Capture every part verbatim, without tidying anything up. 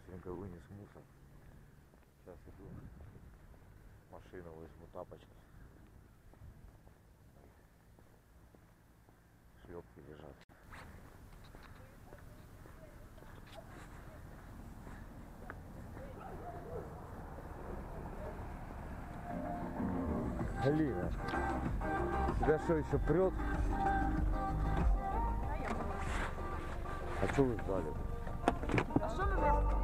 быстренько вынес мусор. Сейчас иду в машину, возьму тапочки. Шлепки лежат. Алина, тебя что, еще прет? А что вы ждали? А что вы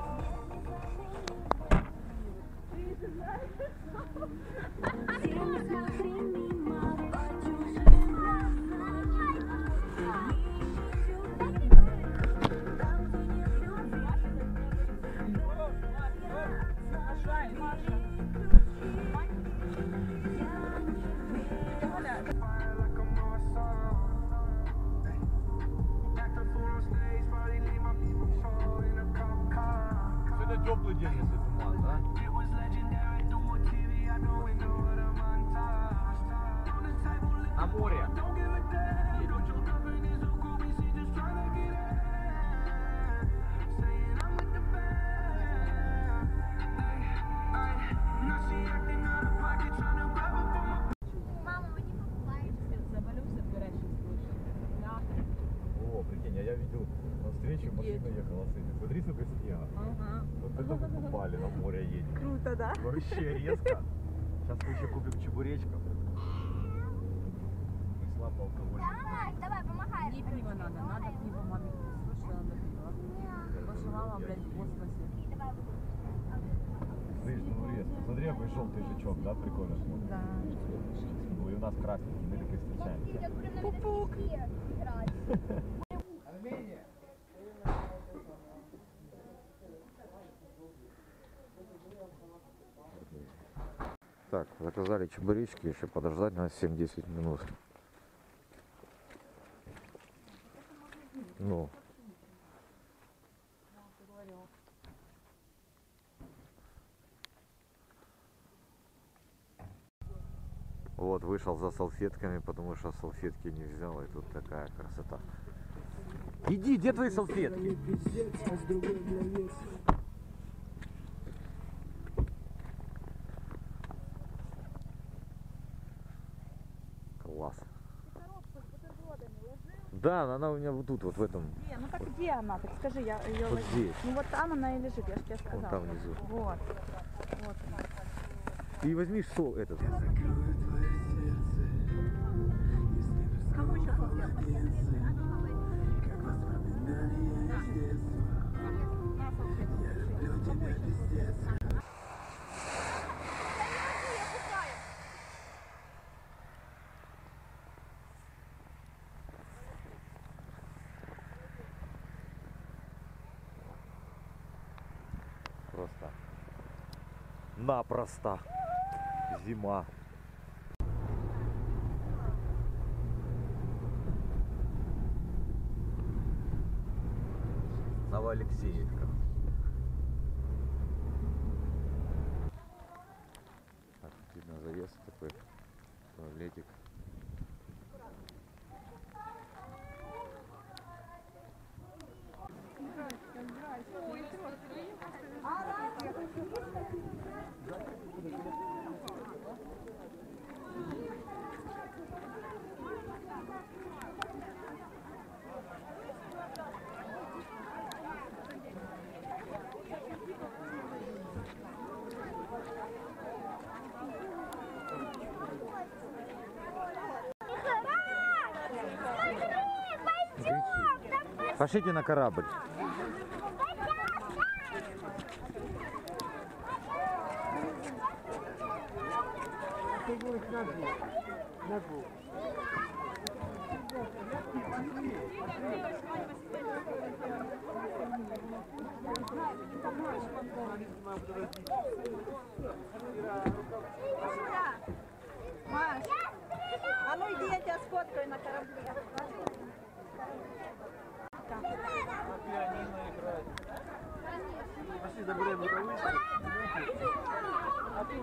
Теплый день, если туман, да? На море. Мама, мы не покупаемся. Заболелся в горячем случае. Да. О, прикинь, а я видел на встречу, машина ехала с этим. Смотри, сколько снега. Ага. Вот это мы попали, на море едем. Круто, да? Вообще резко. Сейчас мы еще купим чебуречков. Мы слабо алкоголь. Давай, давай, помогай. Не пиво надо, надо пиво маме. Слушай, надо пиво. Ваша мама, блядь, в космосе. Слышь, ну резко. Смотри, какой желтый жучок, да, прикольно смотрит. Да. Ну и у нас красненький, мы такие встречаемся. Пук-пук. Так, заказали чебуречки, еще подождать на семь-десять минут. Ну. Вот, вышел за салфетками, потому что салфетки не взял, и тут такая красота. Иди, где твои салфетки? Класс. Да, она у меня вот тут, вот в этом. Не, ну так где она? Так скажи, я ее Вот возьму. здесь. Ну вот там она и лежит, я же тебе сказала. Вон там внизу. Вот. Вот. И возьми сол этот. Кому еще салфетка? Просто напросто зима. Новоалексеевка. Так, видно завес такой, туалетик. Пошлите на корабль. Маш, а ну иди, я тебя сфоткаю на корабле. Пошли заберем рукавички. А тут...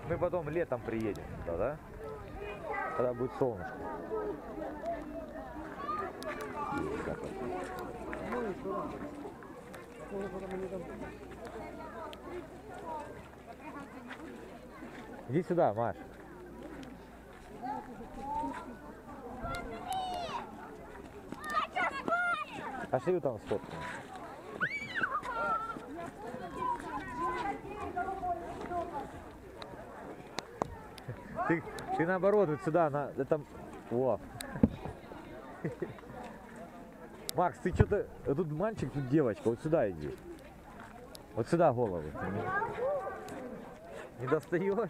Мы потом летом приедем туда, да? Когда будет солнышко. Иди сюда, Маш. Пошли там сфоткаем. Ты, ты наоборот, вот сюда, на этом. Во. Макс, ты что-то. Тут мальчик, тут девочка. Вот сюда иди. Вот сюда голову. Не достаешь?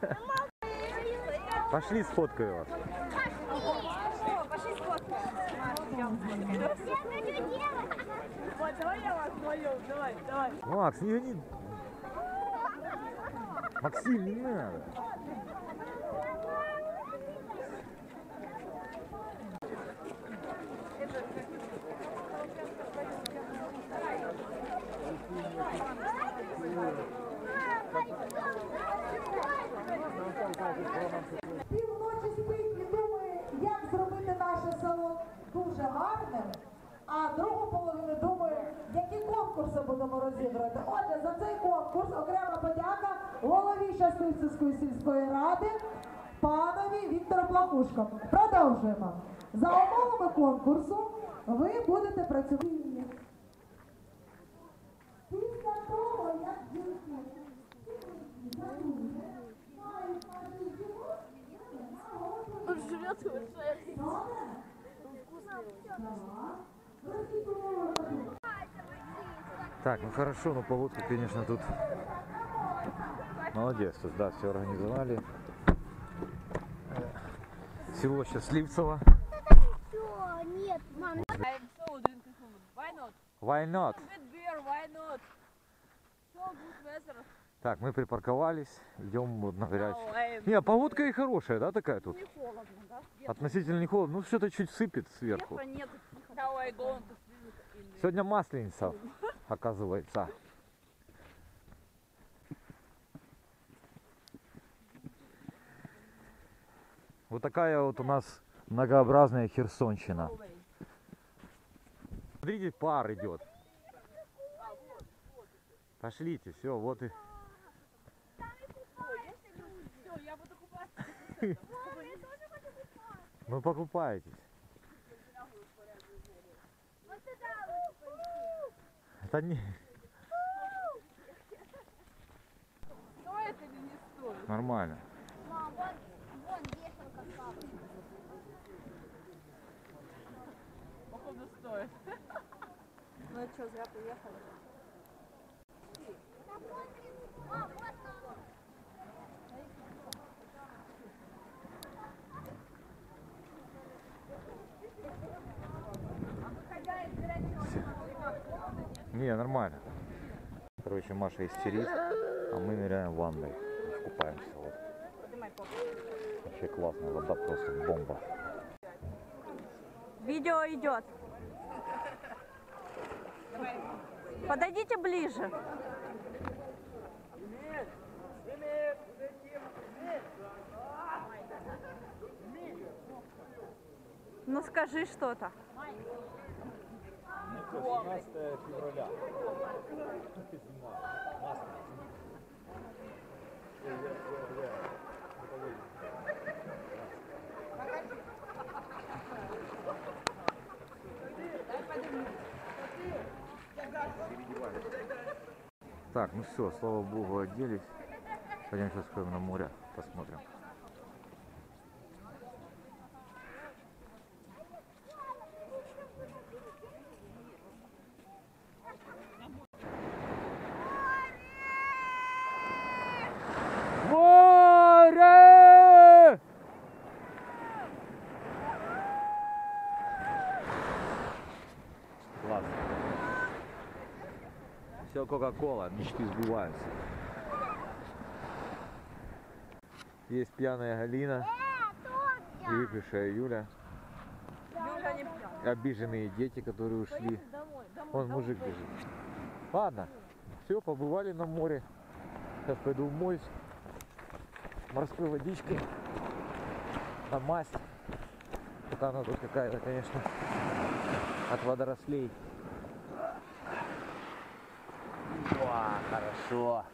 Пошли сфоткаю вас. Пошли сфоткаем. Давай я вас молю. Давай, давай. Макс, не гони. Максим, не надо. Півночі спить і думає, як зробити наше село дуже гарним, а другу половину думає, які конкурси будемо розіграти. Отже, за цей конкурс окрема подяка голові Щастицької сільської ради панові Віктору Плахушко. Продовжуємо. За умовами конкурсу ви будете працювати. Після того, як жінки Он живет в Так, ну хорошо, но погодка, конечно, тут молодец, тут, да, все организовали. Село Счастливцево. Все, нет, мам. I'm so drinking food. Why not? Why not? Good beer, why not? So good weather. Так, мы припарковались, идем вот на горячую. Now I'm... Не, погодка и хорошая, да, такая тут? Не холодно, да? Относительно не холодно, ну что-то чуть сыпет сверху. Ветра нет. Now I going to swim in... Сегодня Масленица, оказывается. Вот такая вот у нас многообразная Херсонщина. Смотрите, пар идет. Пошлите, все, вот и. Все, я буду купаться. Ну покупайтесь. Это не Стоит или не стоит? нормально. Мам, вон, вон вешалка с папой. Походу стоит. Ну это что, зря приехали? Мам, вот он. Не, нормально. Короче, Маша истерит, а мы ныряем в ванной. Купаемся. Вот. Вообще классно, вода просто бомба. Видео идет. Подойдите ближе. Ну скажи что-то. семнадцатое февраля. Так, ну все, слава богу, оделись. Пойдем сейчас сходим на море, посмотрим. Море! Ладно. Все, Кока-Кола, мечты сбываются. Есть пьяная Галина и выпившая Юля. Юля не пьяная. Обиженные дети, которые ушли. Домой, домой, Вон домой. мужик бежит. Ладно, все, побывали на море. Сейчас пойду умоюсь. морской водичкой на мазь. Только она тут какая-то, конечно, от водорослей. О, хорошо.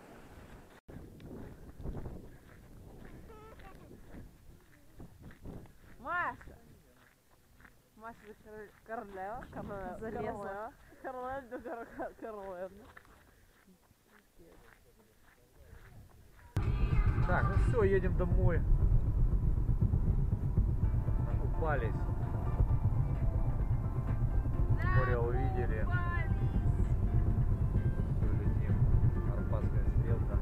Маша! Маша королева, королева, Залезла. королева, королева, королева. Так, ну все, едем домой. Накупались. Море увидели. Всё, летим. Арбатская стрелка.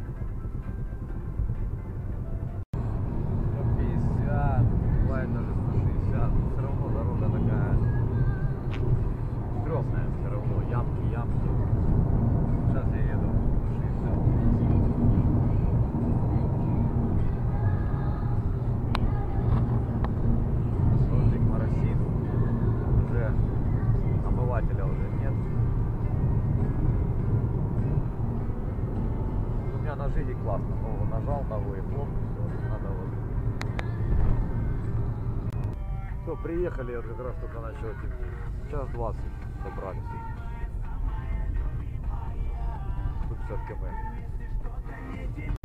сто пятьдесят, бывает даже сто шестьдесят. Но все равно дорога такая стрёмная, все равно. Ямки, ямки. Сейчас я еду сто шестьдесят. Дождик моросит, уже омывателя уже нет. У меня на жиге классно, но нажал на вы, хлоп, все, надо вот. Все, приехали, вот как раз только начало темнеть. Час двадцать добрались. сто пятьдесят километров.